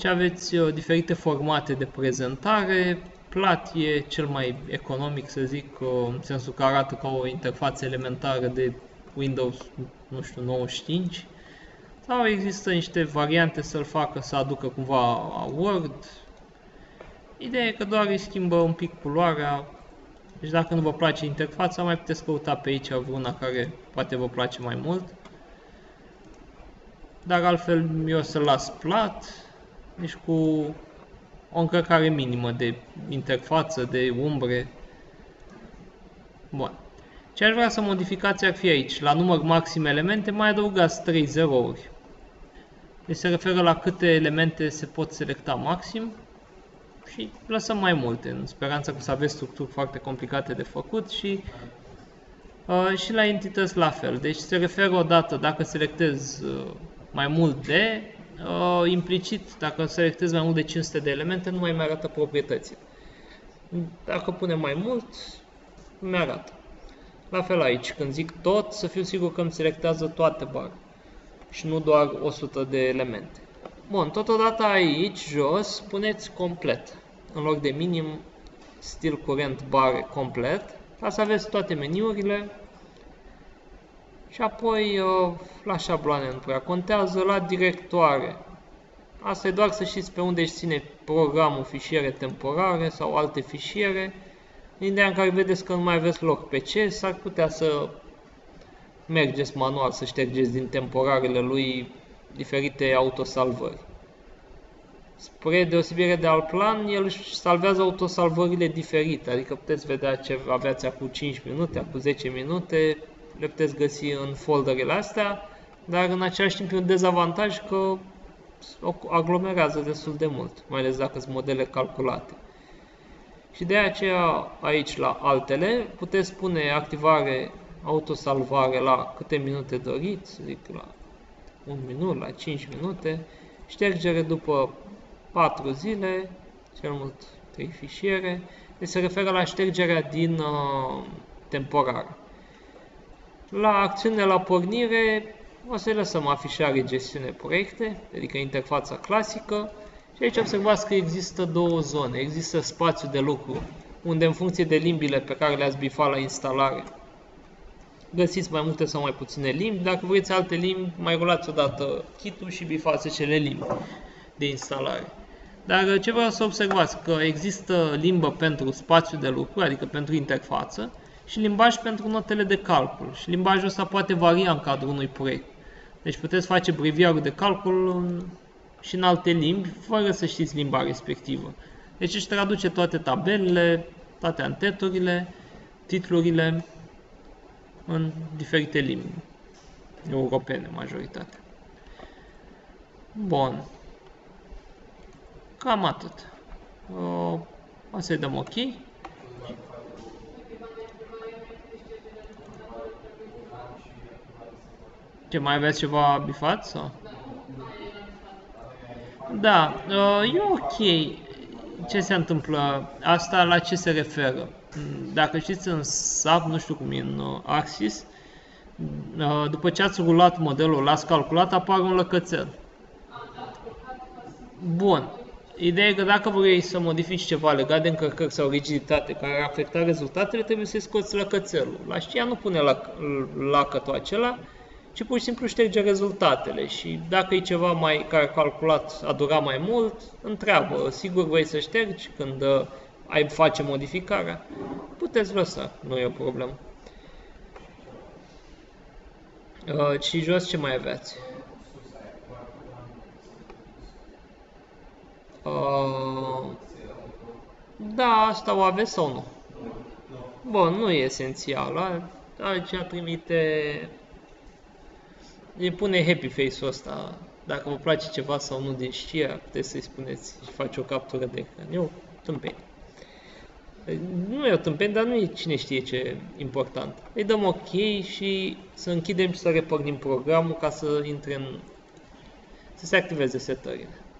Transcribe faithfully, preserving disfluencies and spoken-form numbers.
Aici aveți uh, diferite formate de prezentare. Plat e cel mai economic, să zic, uh, în sensul că arată ca o interfață elementară de Windows, nu știu, nouăzeci și cinci. Sau există niște variante să-l facă să aducă cumva Word. Ideea e că doar îi schimbă un pic culoarea. Deci dacă nu vă place interfața, mai puteți căuta pe aici vreuna care poate vă place mai mult. Dar altfel eu o să-l las plat, deci cu o încărcare minimă de interfață, de umbre. Bun. Ce aș vrea să modificați ar fi aici, la număr maxim elemente, mai adăugați trei zerouri. Deci se referă la câte elemente se pot selecta maxim și lăsăm mai multe, în speranța că să aveți structuri foarte complicate de făcut și, uh, și la entități la fel. Deci se referă odată dacă selectez uh, mai mult de, uh, implicit, dacă selectez mai mult de cinci sute de elemente, nu mai mi-arată proprietățile. Dacă punem mai mult, mi-arată. La fel aici, când zic tot, să fiu sigur că îmi selectează toate bare și nu doar o sută de elemente. Bun, totodată aici, jos, puneți complet. În loc de minim, stil curent bare complet, ca să aveți toate meniurile. Și apoi, la șabloane nu prea contează, la directoare. Asta e doar să știți pe unde își ține programul fișiere temporare sau alte fișiere. În ideea în care vedeți că nu mai aveți loc pe C, s-ar putea să mergeți manual, să ștergeți din temporarele lui diferite autosalvări. Spre deosebire de alt plan, el își salvează autosalvările diferite, adică puteți vedea ce aveați acum cinci minute, acum zece minute, le puteți găsi în folderele astea, dar în același timp e un dezavantaj că aglomerează destul de mult, mai ales dacă sunt modele calculate. Și de aceea aici la altele puteți pune activare autosalvare la câte minute doriți, zic la un minut, la cinci minute, ștergere după patru zile, cel mult trei fișiere, deci se referă la ștergerea din uh, temporară. La acțiune la pornire o să lăsăm afișare gestiune proiecte, adică interfața clasică, și aici observați că există două zone. Există spațiu de lucru, unde în funcție de limbile pe care le-ați bifat la instalare, găsiți mai multe sau mai puține limbi. Dacă vreți alte limbi, mai rulați odată kit-ul și bifați acele limbi de instalare. Dar ce vreau să observați, că există limbă pentru spațiu de lucru, adică pentru interfață, și limbaj pentru notele de calcul. Și limbajul ăsta poate varia în cadrul unui proiect. Deci puteți face breviarul de calcul în, și în alte limbi, fără să știți limba respectivă. Deci își traduce toate tabelele, toate anteturile, titlurile în diferite limbi europene, majoritatea. Bun. Cam atât. O, o să-i dăm OK. Ce, mai aveți ceva bifat? Sau? Da, e ok. Ce se întâmplă? Asta la ce se referă? Dacă știți în S A P, nu știu cum e în Axis, după ce ați rulat modelul, l-ați calculat, apare un lăcățel. Bun. Ideea e că dacă vrei să modifici ceva legat de încărcări sau rigiditate care ar afecta rezultatele, trebuie să scoți lăcățelul. La știa nu pune lacătul acela, ci pur și simplu șterge rezultatele și dacă e ceva mai care a calculat a durat mai mult, întreabă, sigur vrei să ștergi când uh, ai face modificarea? Puteți lăsa, nu e o problemă. Uh, și jos ce mai aveți? Uh, da, asta o aveți sau nu? Bun, nu e esențial. Aici trimite... îi pune happy face-ul ăsta. Dacă vă place ceva sau nu din știa, puteți să-i spuneți și face o captură de ecran. E o tâmpenie. Nu e o tâmpenie, dar nu e cine știe ce important. Îi dăm OK și să închidem și să repornim programul ca să intre în... să se activeze setările.